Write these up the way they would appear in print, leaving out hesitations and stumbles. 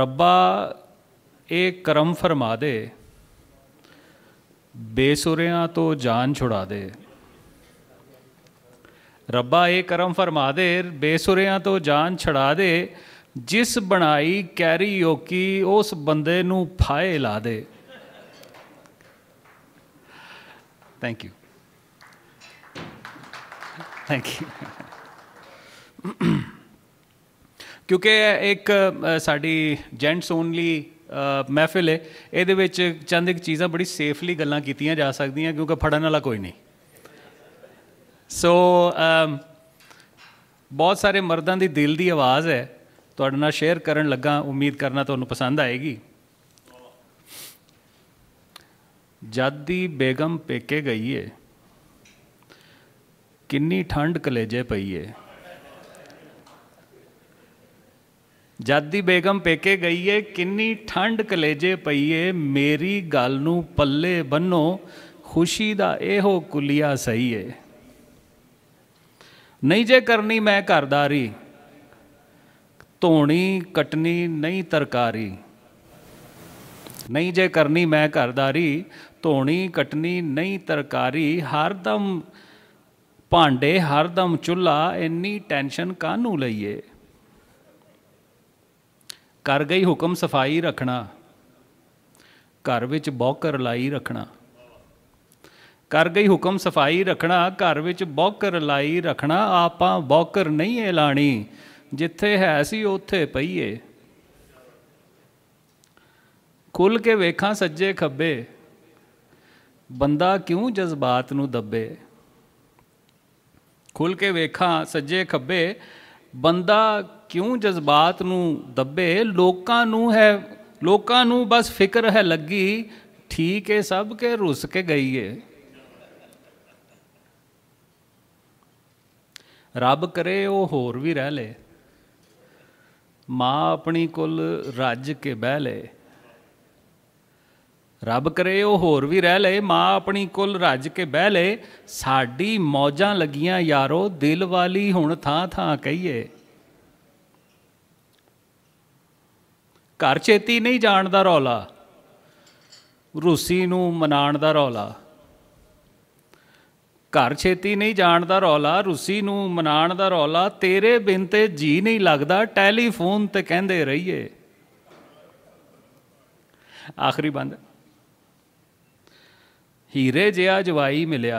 रब्बा एक करम फरमा दे, बेसुरियां तो जान छुड़ा दे। रब्बा एक करम फरमा दे, बेसुरियां तो जान छुड़ा दे। जिस बनाई कैरीओकी उस बंदे नू फाए ला दे। Thank you, thank you. क्योंकि एक साड़ी जेंट्स ओनली महफिल है, ये चंद एक चीज़ां बड़ी सेफली गल्लां कीतियां जा सकदियां क्योंकि फड़न वाला कोई नहीं। सो बहुत सारे मर्दां दी दिल दी आवाज़ है, तुहाडे नाल शेयर करन लगा, उम्मीद करना तुहानूं पसंद आएगी। जद दी बेगम पेके गई है, किन्नी ठंड कलेजे पई है। जद दी बेगम पेके गई है, किन्नी ठंड कलेजे पई है। मेरी गल नूं पल्ले बन्नो, खुशी दा एहो कुलिया सही है। नहीं जे करनी मैं घरदारी, धोनी कटनी नहीं तरकारी। नहीं जे करनी मैं घरदारी, धोनी कटनी नहीं तरकारी। हरदम भांडे हरदम चुल्हा, इन्नी टेंशन कानू लईए। कर गई हुक्म सफाई रखना, घर विच बौकर लाई रखना। कर गई हुक्म सफाई रखना, घर विच बौकर लाई रखना। आपां बौकर नहीं है लानी, जिथे है सी उत्थे पईए। खुल के वेखां सज्जे खब्बे, बंदा क्यों जज्बात नूं दब्बे। खुल के वेखां सज्जे खब्बे, बंदा क्यों जज्बात नूं दब्बे। लोकां नूं बस फिक्र है लगी, ठीक है सब के रुस के गई है। रब करे वो होर भी रह ले, माँ अपनी कुल रज के बह ले। रब करे वो होर भी रह ले, माँ अपनी कुल रज के बह ले। साडी मौजां लगियां यारो, दिल वाली हुण थां थां कहिए। घर छेती नहीं जाण दा रौला, रूसी नूं मनाण दा रौला। घर छेती नहीं जाण दा रौला, रूसी नूं मनाण दा रौला। तेरे बिन ते जी नहीं लगदा, टैलीफोन ते कहंदे रहिए। आखिरी बंद। हीरे जिहा जवाई मिलिया,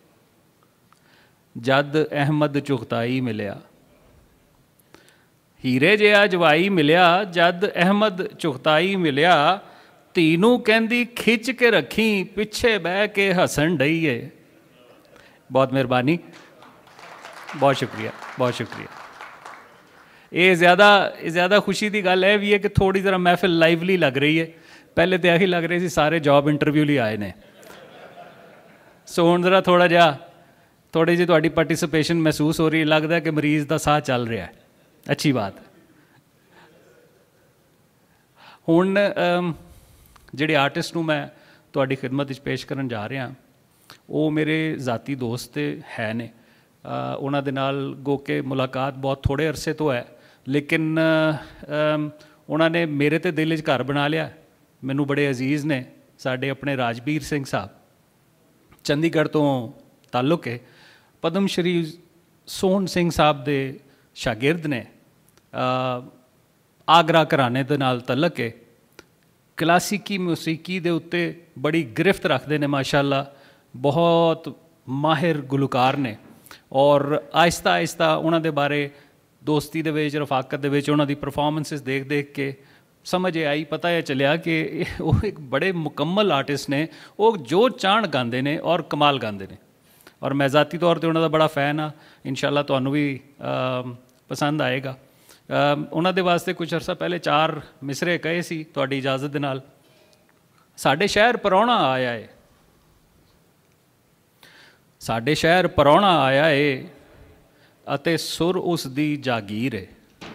जद अहमद चुगताई मिलिया। हीरे जिहा जवाई मिलिया, जद अहमद चुगताई मिलिया। तीनू कहंदी खिच के रखी, पिछे बह के हसन डई है। बहुत मेहरबानी, बहुत शुक्रिया, बहुत शुक्रिया। ये ज़्यादा खुशी की गल है भी है कि थोड़ी जरा महफिल लाइवली लग रही है। पहले तो यही लग रही थी सारे जॉब इंटरव्यू लिए आए ने। सो हुण जरा थोड़ी जी तुहाडी पार्टिसिपेशन महसूस हो रही है, लगता है कि मरीज़ का साह चल रहा है, अच्छी बात। हुण जिहड़े आर्टिस्ट नूं मैं तुहाडी खिदमत विच पेश करन जा रहा, वो मेरे ज़ाती दोस्त है ने। उन्हां दे नाल गो के मुलाकात बहुत थोड़े अरसे तो है, लेकिन उन्होंने मेरे ते दिल च घर बना लिया। मैनू बड़े अजीज़ ने साडे अपने राजबीर सिंह साहब, चंडीगढ़ तो ताल्लुक है। पद्म श्री सोहन सिंह साहब दे शागिर्द ने, आगरा घराने दे नाल तलक है। क्लासिकी मूसीकी दे उत्ते बड़ी गिरफ्त रखते हैं माशाअल्लाह, बहुत माहिर गुलकार ने। और आहिस्ता आहिस्ता उन्हां दे बारे दोस्ती दे विच, रफाकत दे विच उन्हां दी परफॉर्मेंसिस देख देख के समझ आई, पता यह चलिया कि वो एक बड़े मुकम्मल आर्टिस्ट ने। वो जो चाहण गांदे ने और कमाल गांदे ने। और मैं ज़ाती तौर पर उन्होंने बड़ा फैन हाँ, इंशाअल्लाह तुहानू भी पसंद आएगा। उन्होंने वास्ते कुछ अरसा पहले 4 मिसरे कहे सी तुहाडी इजाज़त दे नाल। साडे शहर परौणा आया है, साडे शहर परौणा आया है, अते सुर उस दी जागीर है।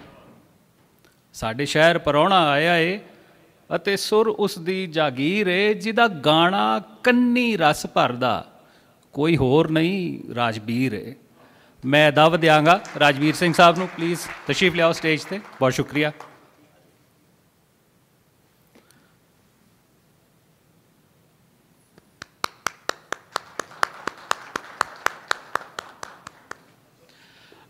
साडे शहर परौणा आया है, अते सुर उस दी जागीर है। जिदा गाना कन्नी रस भरदा, कोई होर नहीं राजबीर है। मैं दावत देंगा राजबीर सिंह साहब नूं, प्लीज़ तशरीफ लियाओ स्टेज ते। बहुत शुक्रिया।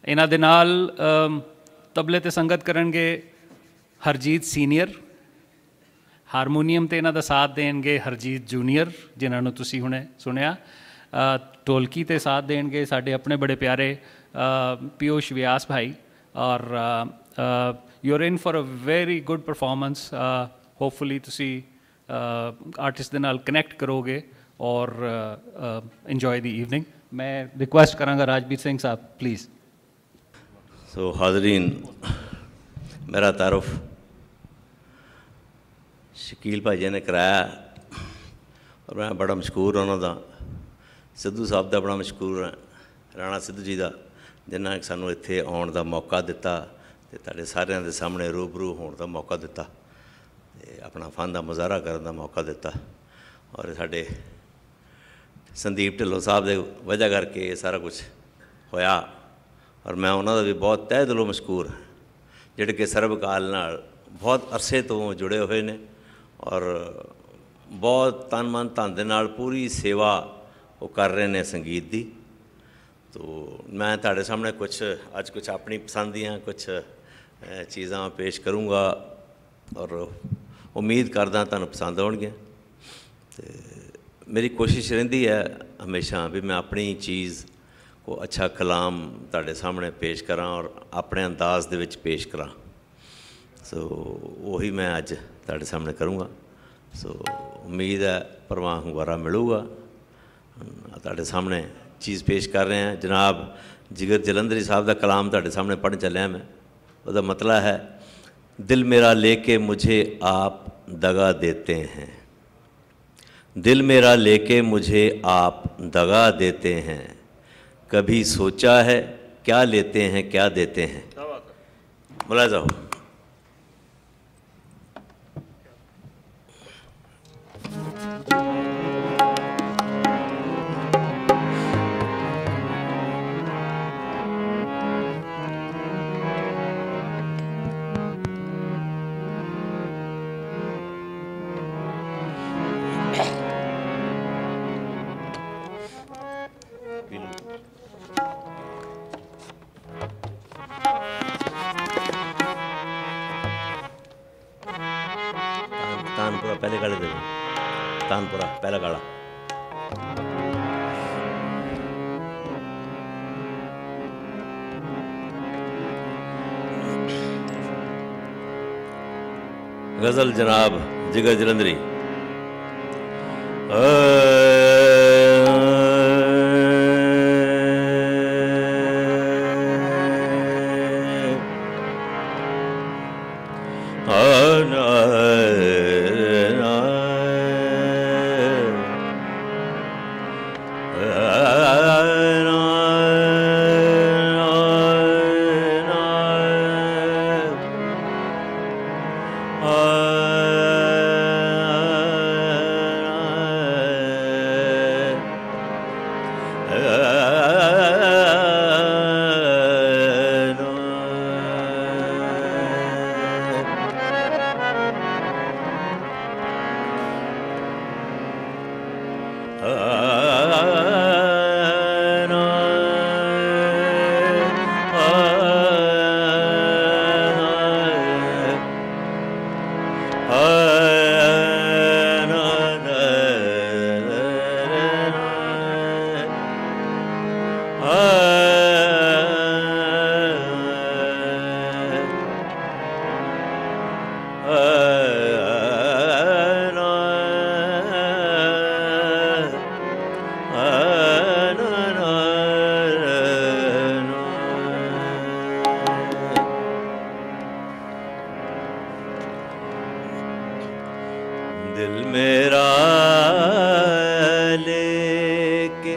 ਇਹਨਾਂ ਦੇ ਨਾਲ ਤਬਲੇ ਤੇ ਸੰਗਤ ਕਰਨਗੇ ਹਰਜੀਤ ਸੀਨੀਅਰ, ਹਾਰਮੋਨੀਅਮ ਤੇ ਇਹਨਾਂ ਦਾ ਸਾਥ ਦੇਣਗੇ ਹਰਜੀਤ ਜੂਨੀਅਰ ਜਿਨ੍ਹਾਂ ਨੂੰ ਤੁਸੀਂ ਹੁਣੇ ਸੁਣਿਆ, ਢੋਲਕੀ ਤੇ ਸਾਥ ਦੇਣਗੇ ਸਾਡੇ ਆਪਣੇ ਬੜੇ ਪਿਆਰੇ ਪੀਯੂਸ਼ ਵਿਆਸ ਭਾਈ। ਔਰ you are in for a very good performance. Hopefully ਤੁਸੀਂ ਆਰਟਿਸਟ ਦੇ ਨਾਲ ਕਨੈਕਟ ਕਰੋਗੇ ਔਰ ਇੰਜੋਏ ਦੀ ਈਵਨਿੰਗ। मैं रिक्वेस्ट करांगा राजबीर सिंह साहब प्लीज़। सो हाज़रीन, मेरा तारुफ शकील भाजी ने कराया और मैं बड़ा मशहूर उन्हों का, सिद्धू साहब का बड़ा मशहूर है, राणा सिद्धू जी का, जिन्होंने सानू इत्थे आउण का मौका दिता ते तुहाडे सारिਆਂ ਦੇ सामने रूबरू होने का मौका दिता ते अपना फन का मुजाहरा करने का मौका दिता। और साडे संदीप ढिल्लों साहब के वजह करके ये सारा कुछ होया और मैं उन्होंने भी बहुत तह दिलों मशहूर हाँ, जिहड़े कि सर्वकाल नाल बहुत अरसे तो जुड़े हुए ने और बहुत तन मन धन दे नाल पूरी सेवा वो कर रहे हैं संगीत की। तो मैं तुहाडे सामने कुछ अज कुछ अपनी पसंद दियाँ कुछ चीज़ां पेश करूँगा और उम्मीद करदा तुहानूं पसंद आउणगियां। मेरी कोशिश रहिंदी है हमेशा भी मैं अपनी चीज़ को अच्छा कलाम तुहाडे सामने पेश करा और अपने अंदाज दे विच पेश करा। सो वही मैं अज तुहाडे सामने करूँगा। सो उम्मीद है परवाह हुंगारा मिलूगा। तुहाडे सामने चीज़ पेश कर रहे हैं जनाब जिगर जलंधरी साहब का कलाम तुहाडे सामने पढ़ चलिया मैं। उसका मतलब है, दिल मेरा लेके मुझे आप दगा देते हैं, दिल मेरा लेके मुझे आप दगा देते हैं, कभी सोचा है क्या लेते हैं क्या देते हैं। मुलाज़ा हो। तानपुरा पहले गाड़े दे, तानपुरा पहला गाड़ा। गज़ल जनाब जिगर जलंधरी। दिल मेरा लेके,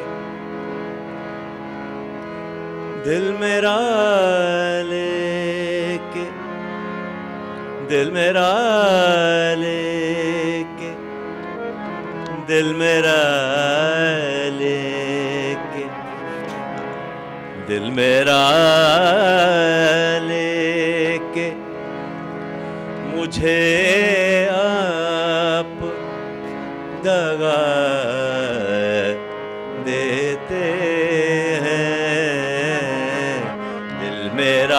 दिल मेरा लेके, दिल मेरा लेके, दिल मेरा लेके, दिल मेरा लेके मुझे आप दगा देते हैं, मेरा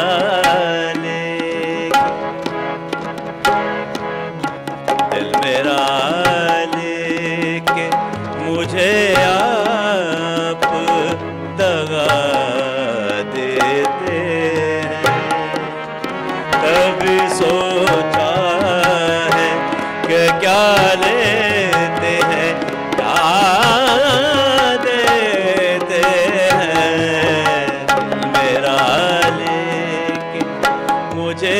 दिल मेरा लेके मुझे आप दगा देते हैं। कभी सोचा है कि क्या लेते हैं, क्या देते हैं। दिल मेरा लेके मुझे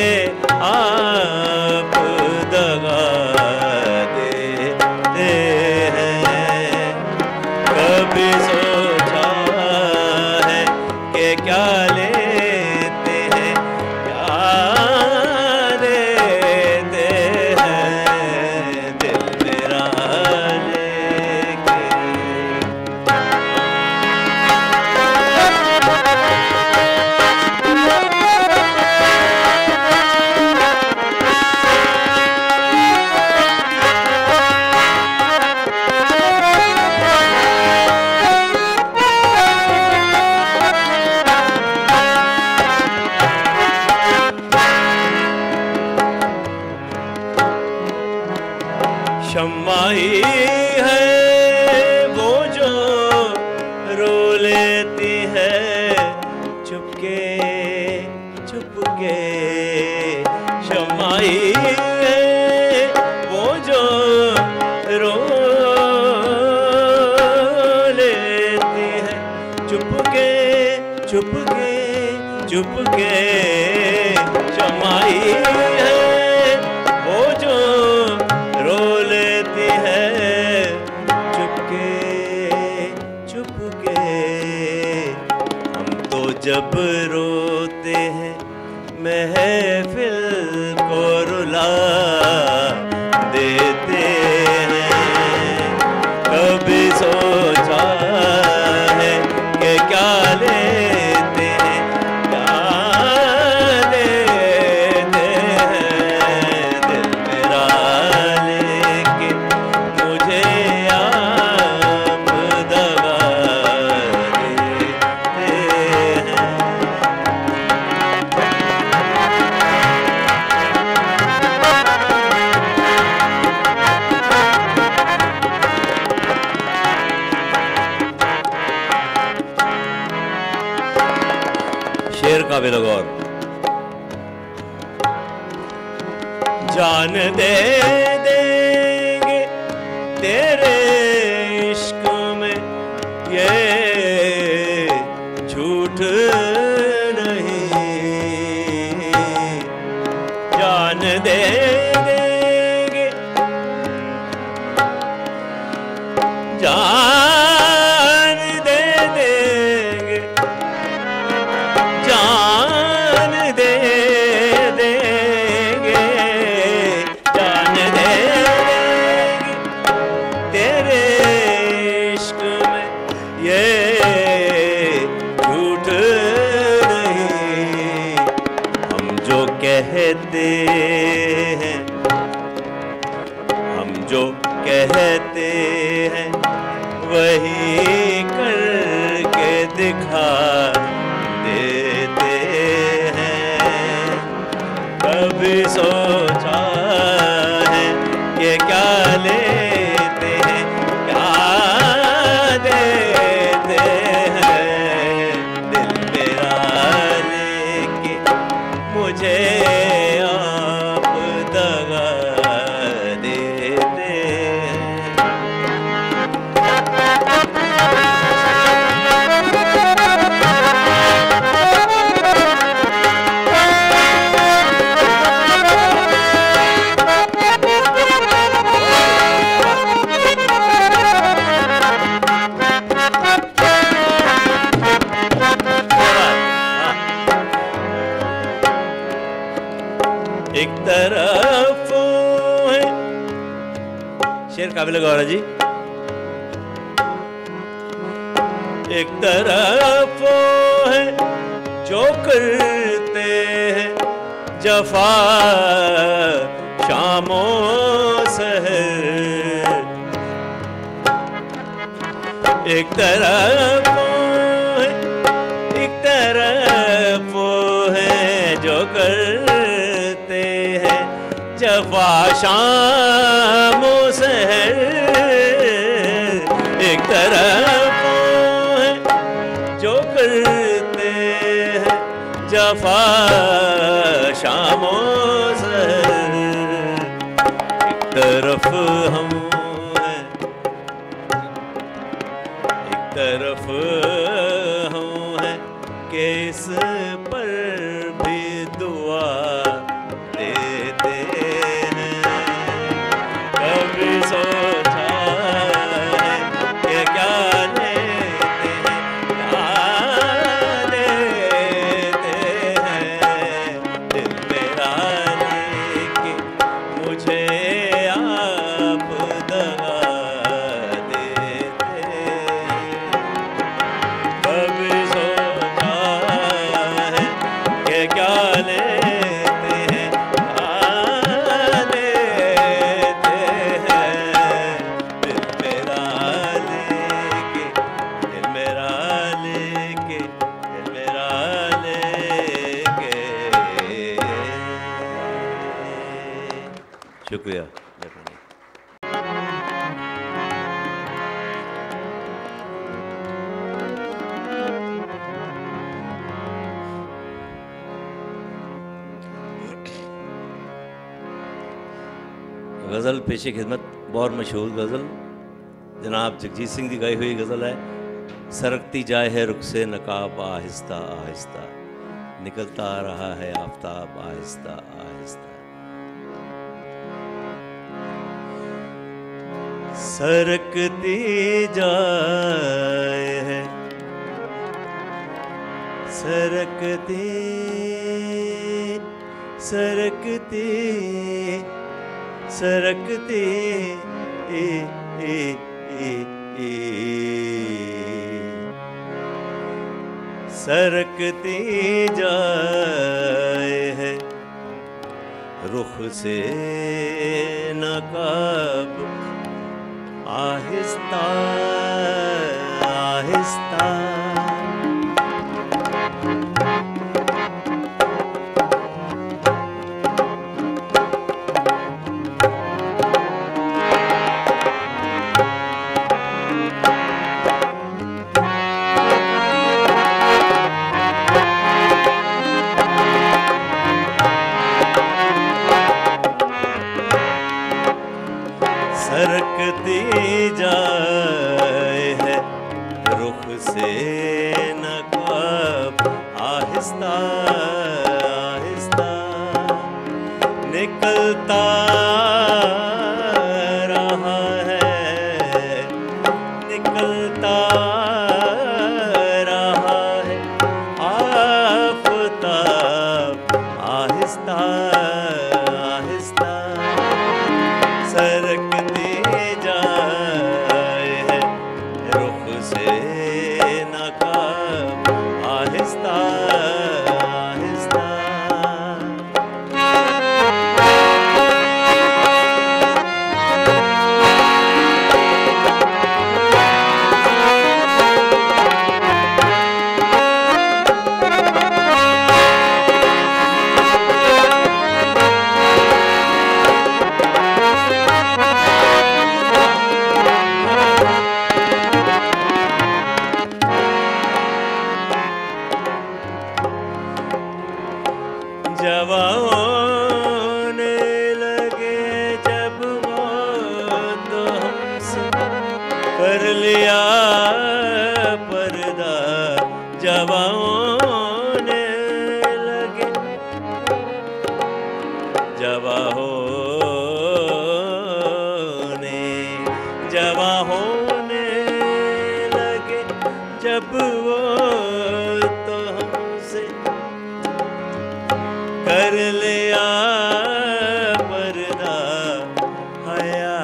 आप दगा देते हैं। कभी सोचा है कि क्या लेते हैं, क्या देते हैं। दिल मेरा लेके शम्मा ही है वो जो रो लेती है चुपके चुपके। शम्मा ही है वो जो रो लेती है चुपके चुपके चुपके। शम्मा ही है वो जो रो लेती है चुपके चुपके। हम तो जब रोते हैं महफिल को रुला देते हैं। कभी सोचा है कि क्या लेते हैं, क्या देते हैं। दिल मेरा लेके मुझे आप दगा देते हैं। शेर का भी गौर। जान दे देंगे तेरे इश्क में, ये झूठ नहीं। जान दे देंगे, जान दे देंगे, जान दे देंगे, जान दे देंगे तेरे इश्क में, ये झूठ नहीं। हम जो कहते हैं, हम जो कहते हैं वही करके दिखा देते हैं। कभी सोचा है कि क्या लेते हैं, क्या देते हैं। दिल मेरा लेके मुझे आप दगा देते हैं। एक तरफ है शेर काबिल गौर जी। एक तरफ है जो करते हैं जफा शामो सहर। एक तरफ है, एक तरफ हैं जो करते हैं जफा शाम सहर, एक तरफ है जो करते हैं जफा शाम सहर, एक तरफ हम हैं, एक तरफ हम हैं कि इस पर भी दुआ देते हैं। कभी सोचा है कि क्या लेते हैं, क्या लेते हैं, दिल मेरा लेके मुझे आप दगा देते हैं। कभी सोचा है कि क्या लेते हैं, क्या लेते हैं, दिल मेरा लेके, दिल मेरा लेके, दिल मेरा लेके। शुक्रिया। गज़ल पेशे खिदमत बहुत मशहूर गज़ल जनाब जगजीत सिंह की गाई हुई गज़ल है। सरकती जाए है रुख से नकाब आहिस्ता आहिस्ता, निकलता रहा है आफताब आहिस्ता आहिस्ता। सरकती जाए है, सरकती सरकती सरकती सरकती जाए है रुख से नकाब आहिस्ता आहिस्ता। सरकती जाए है रुख से नकाब आहिस्ता आहिस्ता, निकलता रहा है, निकलता रहा है आफताब आहिस्ता आहिस्ता। सरकती जाए है रुख से नकाब आहिस्ता आहिस्ता। जवाने लगे जब वो तो हमसे कर लिया पर्दा, जवाने लगे जवा होने लगे जब वो तो हमसे कर लिया पर्दा। हया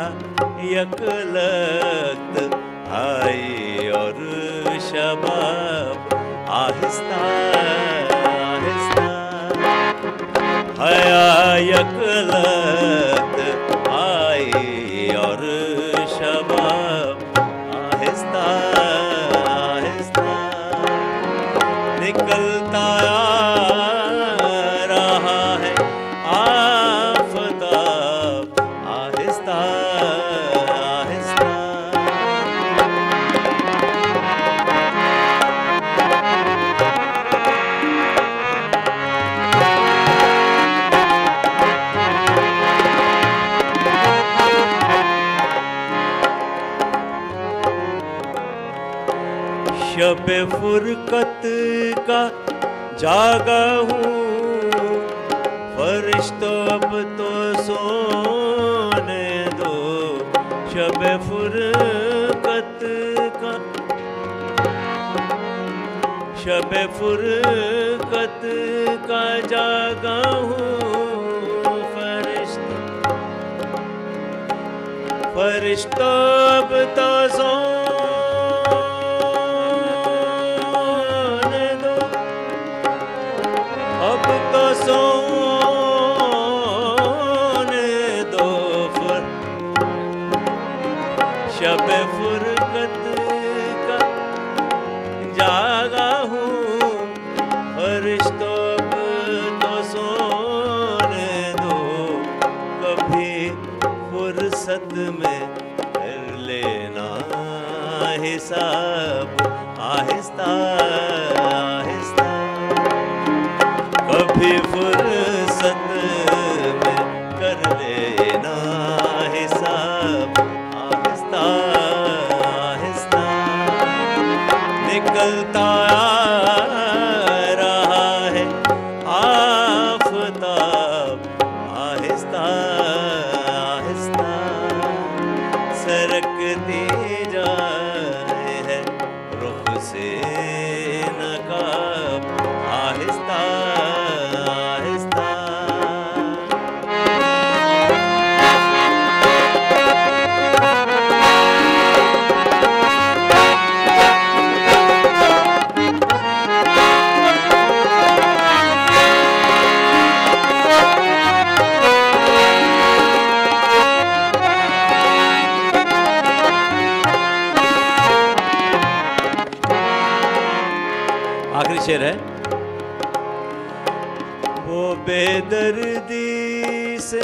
यकलख्त आई और शबाब आहिस्ता आहिस्ता। हया यकलख्त आई और शबाब आहिस्ता आहिस्ता, निकलता शब फुरकत का जागा हूँ, फरिश्तों अब तो सोने दो। शब फुरकत का, शब फुरकत का जागा हूँ, फरिश्तों अब तो सोने दो, अब तो सोने दो। शब फुरकत का जागा हूँ, फरिश्तों अब तो सोने दो। कभी फुर्सत में कर लेना हिसाब, आहिस्ता आहिस्ता। कभी फुर्सत में कर लेना हिसाब, आहिस्ता आहिस्ता। निकलता रहा है आफताब, आहिस्ता आहिस्ता। सरकती जाए है रुख से नकाब, आहिस्ता आहिस्ता। आखिरी शेर है। वो बेदर्दी से,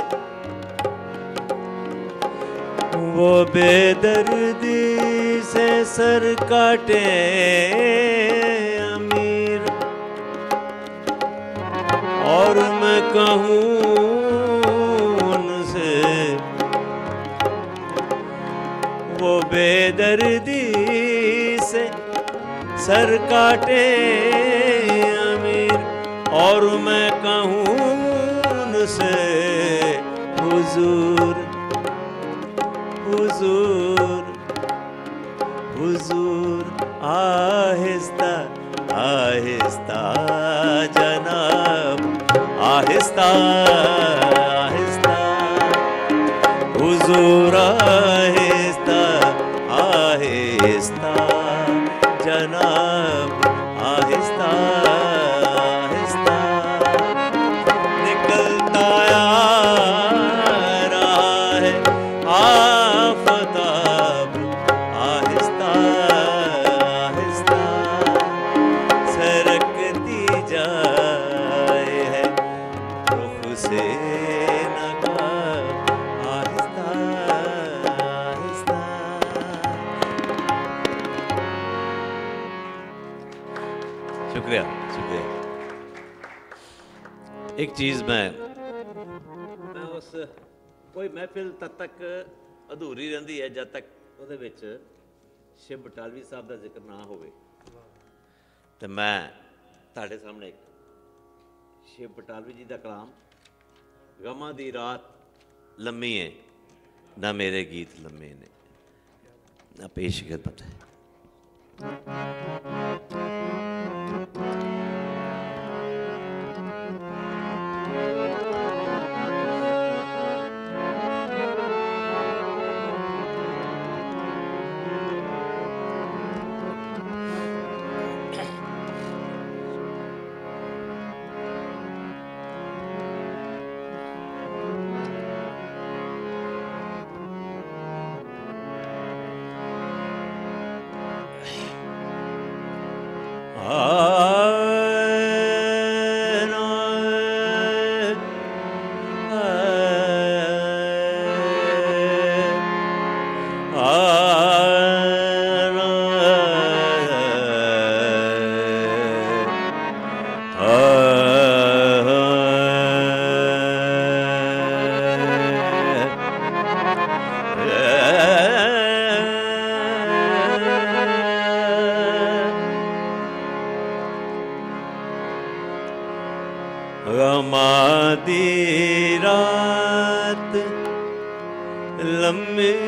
वो बेदर्दी से सर काटे अमीर, और मैं कहूँ उनसे, वो बेदर्दी से सर काटे अमीर, और मैं कहूँ उनसे हुजूर हुजूर हुजूर। आहिस्ता आहिस्ता जनाब, आहिस्ता आहिस्ता। हुजूर आहिस्ता आहिस्ता जनाब, आहिस्ता आहिस्ता। निकलता रहा है आफताब, आहिस्ता आहिस्ता। सरकती जाए है रुख से नकाब, आहिस्ता आहिस्ता। शुक्रिया शुक्रिया। एक चीज़ मैं उस कोई महफिल तद तक अधूरी रहती है जब तक ਉਹਦੇ ਵਿੱਚ शिव बटालवी साहब का जिक्र ना होवे। तो मैं ਤੁਹਾਡੇ सामने शिव बटालवी जी का कलाम, गमां दी रात लम्मी है ना मेरे गीत लम्मे ने, ना पेश खिदमत है। गमां दी रात लम्मी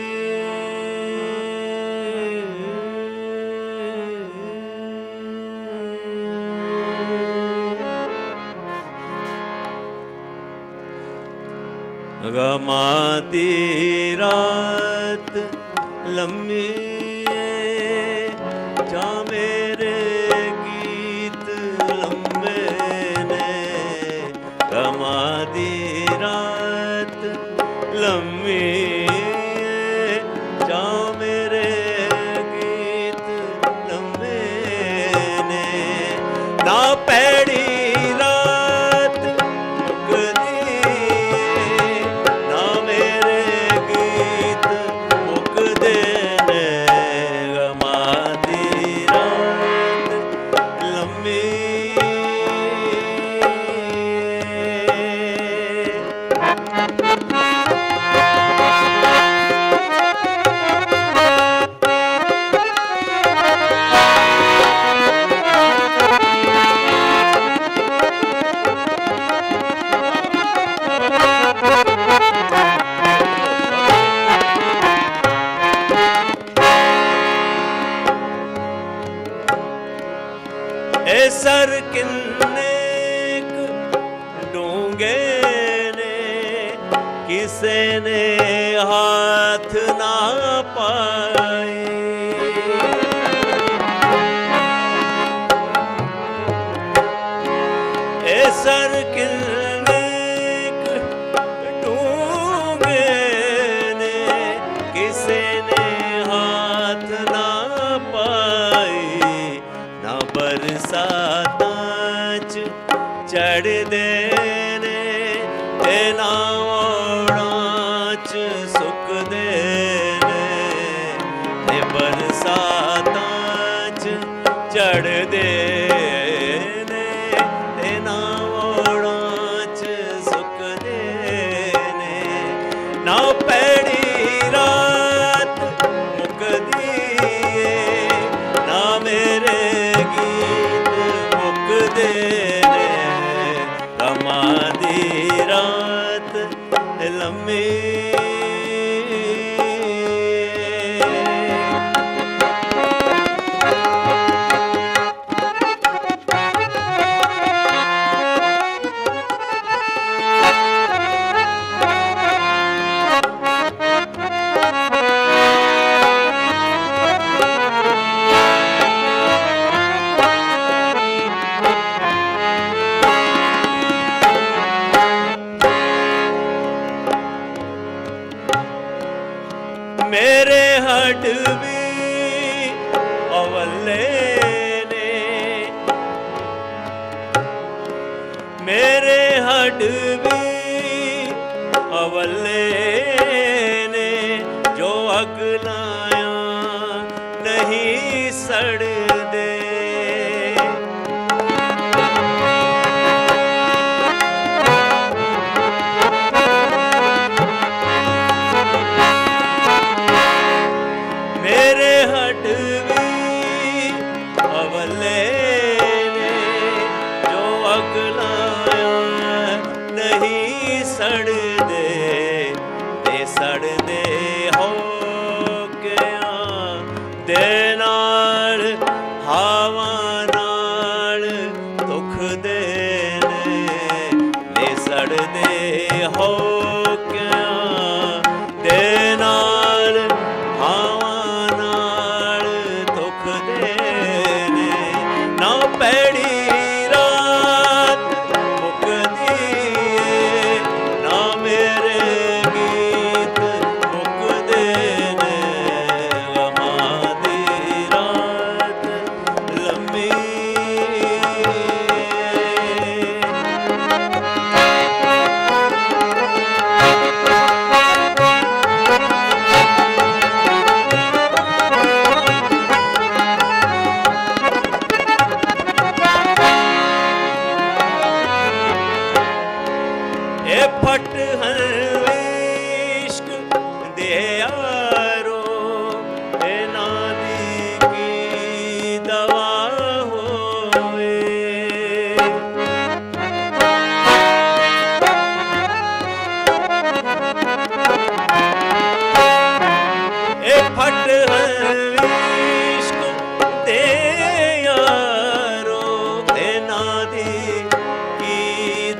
गमां दी रात लम्मी जा मेरे गीत लम्बे ने गमां दी रात लम्मी जा मेरे गीत लम्बे ने ना पैड़ी सर किन्ने डूंगे ने किसे ने हाथ ना पाए ए सर किन्ने डूंगे ने किसे ने हाथ ना पाए ना बरसात चढ़ देने ते ना ओड़ां च सुक देने ते बरसातां च चढ़ देने ते ना ओड़ां च सुक देने ना पैड़ी रात मुकदी ना मेरे गीत मुकदे रात लम्मी मेरे हट भी अवले ने मेरे हट भी अवले ने जो अगलाया नहीं सड़ दे सड़ दे हो गया दे नाल हवा नाल दुख देने ले सड़ दे हो गया दे नाल हवा नाल दुख देने ना पैड़ी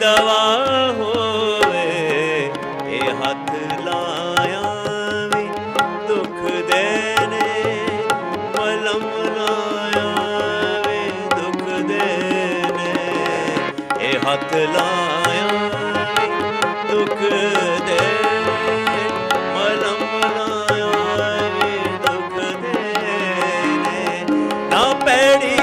दवा होवे ये हथ लाया भी दुख देने मलम लाया भी दुख देने ये हथ लाया भी दुख देने मलम लाया भी दुख देने ना पैड़ी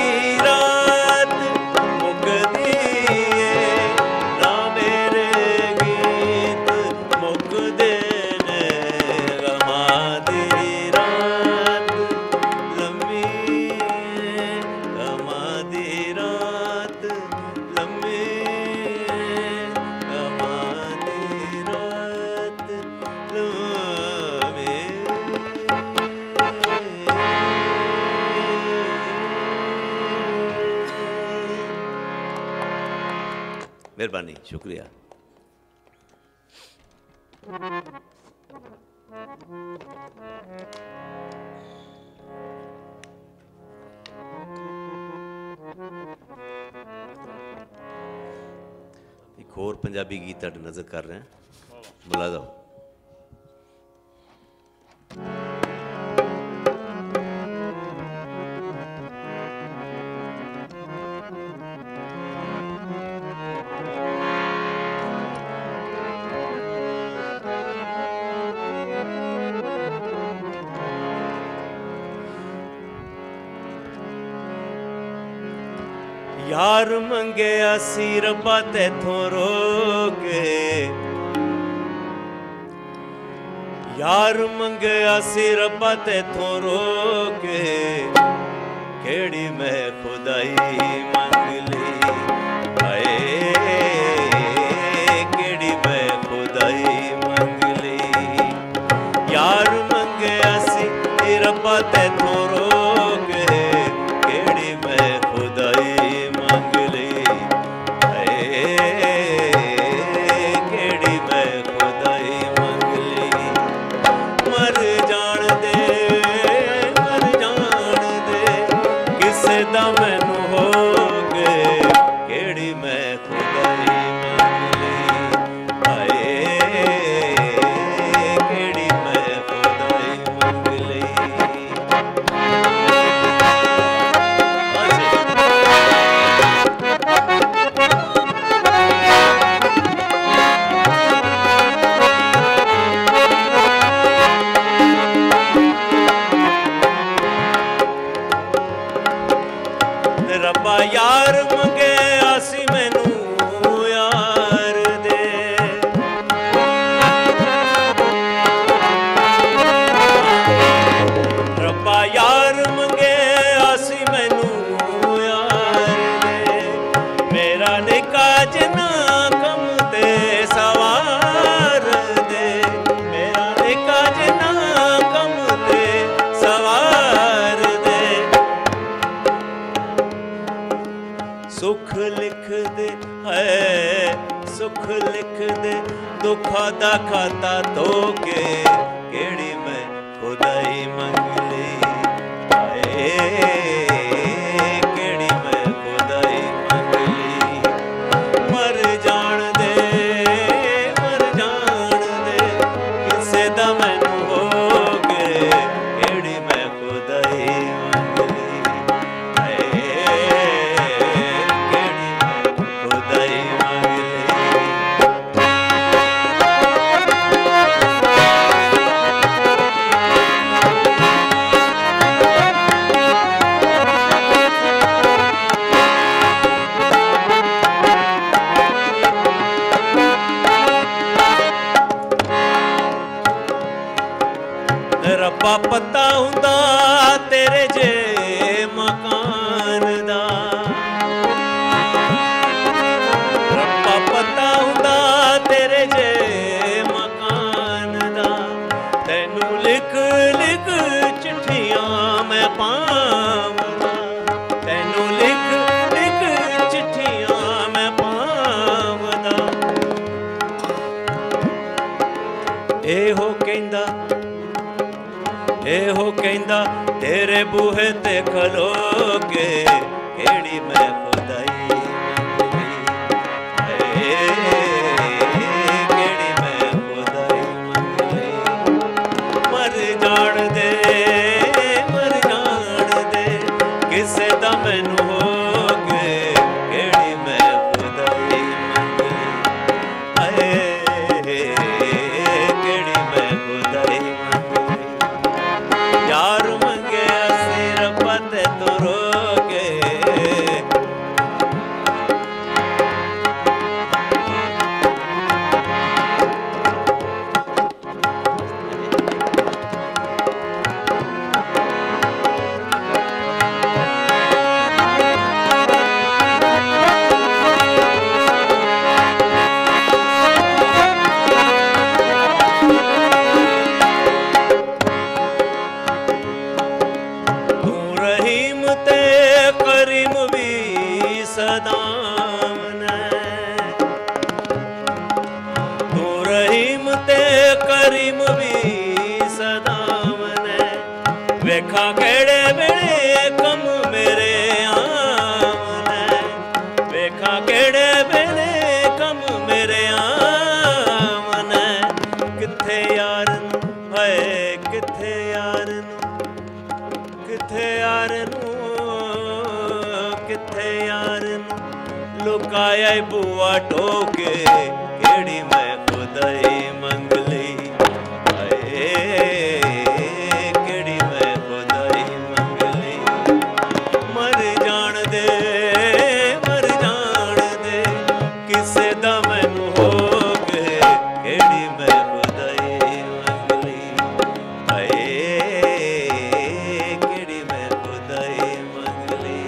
मेहरबानी शुक्रिया। एक और पंजाबी गीत तुहाडे नजर कर रहे हैं, बुला दो। यार मंगया सी रब्बा तैथों रोके, यार मंगया सी रब्बा तैथों रोके, केड़ी मैं खुदाई मंग ली हाय, केड़ी मैं खुदाई मंग ली। यार मंगया सी रब्बा तैथों रोके, केड़ी मैं खुदाई दुखा दा खाता तो के, केड़ी मैं खुदाई मंग ली हाय, केड़ी मैं खुदाई मंग ली। मर जान दे किसे दा मैनू हो गए, केड़ी मैं खुदाई मंग ली हाय, केड़ी मैं खुदाई मंग ली। रब्बा पता हुंदा तेरे जे मकान दा, रब्बा पता हुंदा तेरे जे मकान दा, तैनू लिख लिख चिट्ठियां मैं पावदा, तैनू लिख लिख चिट्ठियां मैं पावदा। एहो कहंदा एहो कहंदा तेरे बूहे ते खलो के, केड़ी मैं खुदाई मंग ली। वेखा केड़े वेले कम मेरे आमने, वेखा केड़े वेले कम मेरे आमने, किथे यार है किथे यार किथे यार किथे यार लुकाया बुआ टोके केड़ी मैं खुदाई मंगली, केड़ी मैं खुदाई मंगली, मर जान दे किसे दा मैनू हो गए केड़ी मैं खुदाई मंगली, केड़ी मैं खुदाई मंगली,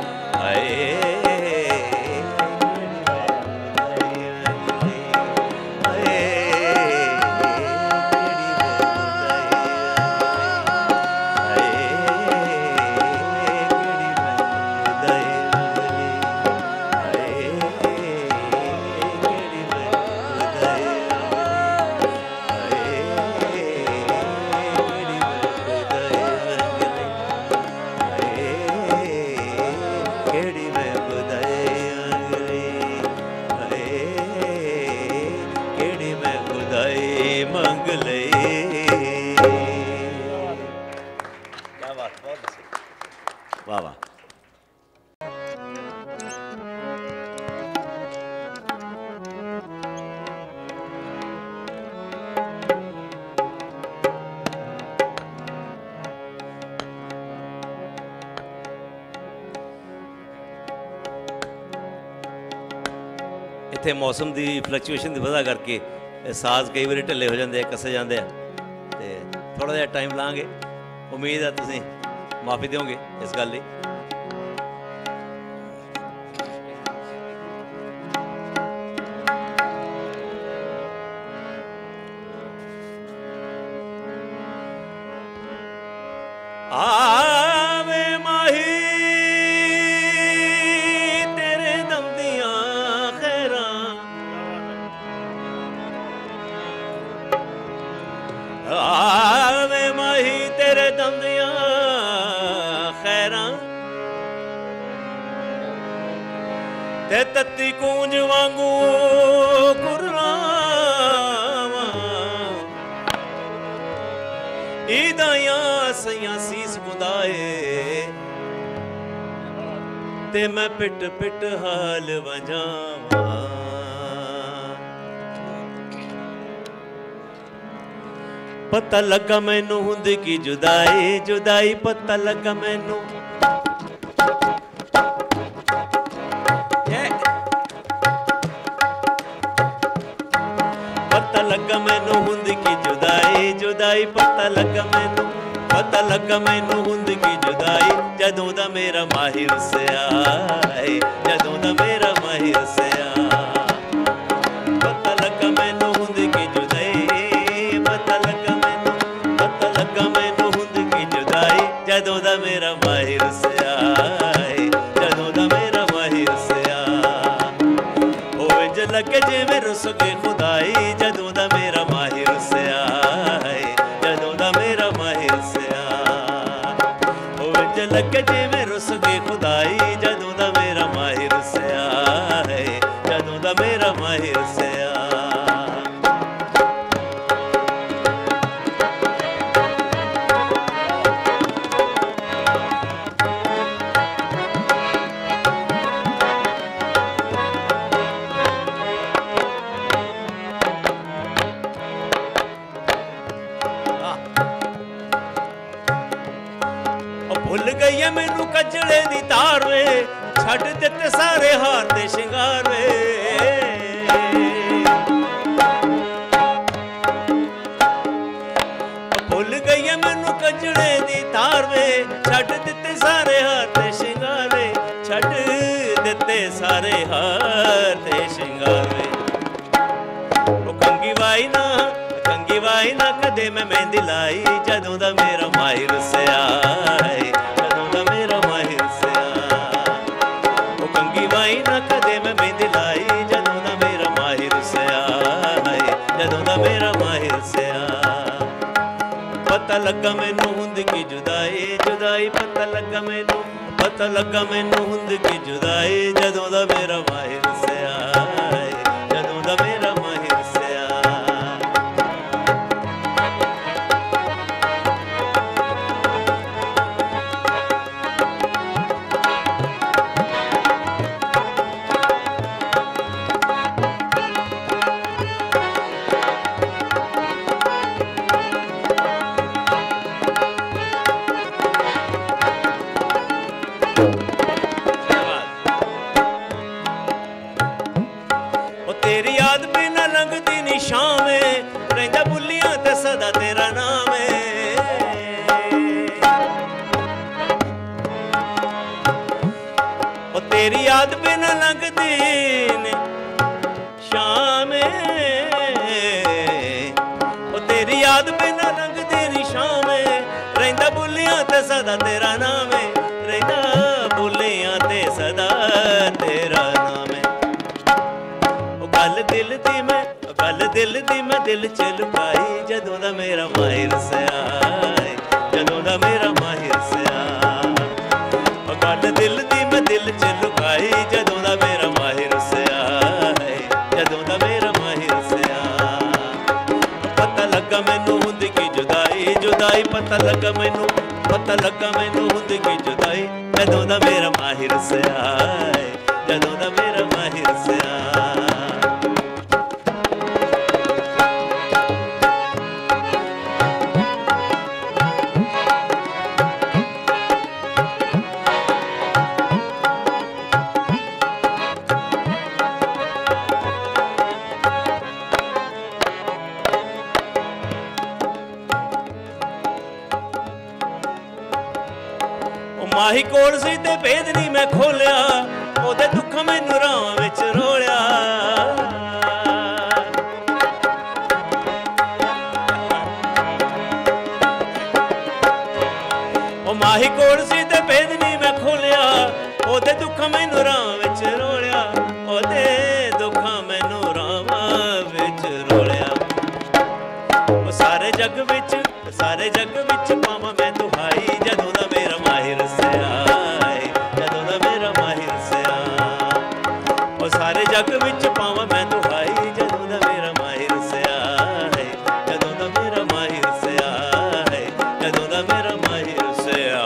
वाह वाह। इत्थे मौसम की फ्लक्चुएशन की वजह करके साज कई बार ढिले हो जाते कसे जाते हैं, तो थोड़ा जिहा टाइम लाँगे। उम्मीद है तुसीं माफ़ी दोगे इस गल की। आवे माही तेरे दम दियां खैरां, आवे माही तेरे दम दियां खैरां, ते तत्ती कूंज वांगू कुर्रावां, ईदायां सैयां सीस बुदाए, ते मैं पिट पिट हाल वजावां। पता लगा मैनू हुंदी की जुदाई जुदाई, पता लगा मैनू पता लगा मैनू हुंदी की जुदाई जुदाई, पता लगा मैनू हुंदी की जुदाई, जदों दा मेरा माहिर से आए, जदों दा मेरा माहिर से आए। पता लगा मैनू हुंदी की जुदाई, पता लगा मैनू हुंदी की जुदाई, जदों दा मेरा माहिर से आए, जदों दा मेरा माहिर से आए। ओ इंज लगे जिवें रुस गए खुदाई, जदों दा मेरा माहिर से आए, जदों दा मेरा माहिर से आए। ओ इंज लगे जिवें रुस गए खुदाई, जदों दा मेरा माहिर से आए, जदों दा मेरा माहिर से आए। भुल गई है मैनू कजड़े दी तार वे, छड्ड दिते सारे हार ते शिंगार वे। भुल गई है मैनू कजड़े दी तार वे, छड्ड दिते सारे हार ते शिंगार वे, छड्ड दिते सारे हार ते शिंगार वे। ओ कंगी वाई ना कदे मैं मेहंदी लाई, जदों दा मेरा माहिर से आए, जदों दा मेरा माहिर से आए। ओ कंगी वाई ना कदे मैं मेहंदी लाई, जदों दा मेरा माहिर से आए, जदों दा मेरा माहिर से आए। पता लगा मैनू हुंद की जुदाई जुदाई पता लगा मैनू पता लगा मैनू हुंद की जुदाई जदों दा मेरा माहिर सिया जदों दा मेरा माहिर सिया तेरी याद बिना लंघदी नी शामें रहिंदा बुलियां ते सदा तेरा नाम है ओ तेरी याद बिना लंघदी नी शामें ओ तेरी याद बिना लंघदी नी शामें रहिंदा बुलियां ते सदा तेरा नाम है रहिंदा बुलियां ते सदा तेरा नाम है गल दिल दी मैं दिल च लुकाई जदों दा मेरा माहिर सिया जदों दा मेरा माहिर सिया गल दिल दी मैं दिल च लुकाई जदों दा मेरा माहिर सिया जदों दा मेरा माहिर सिया पता लगा मैनू हुंद की जुदाई जुदाई पता लगा मैनू हुंद की जुदाई जदों दा मेरा माहिर सिया जदों दा मेरा माहिर सिया माही कोल सी ते भेद नहीं मैं खोलिया ओदे दुख मैनू रावां विच रोलिया ओ माही कोल सी ते भेद नहीं मैं खोलिया ओदे दुख मैनू रावां विच रोलिया ओदे दुख मैनू रावां विच रोलिया ओ सारे जग विच पावां मैं दुहाई जदों दा मेरा माहिर सिया जदों दा मेरा माहिर सिया ओ सारे जग विच पावां मैं दुहाई जदों दा मेरा माहिर सिया जदों दा मेरा माहिर सिया जदों दा मेरा माहिर सिया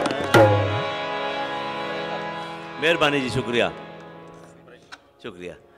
मेहरबानी जी शुक्रिया शुक्रिया।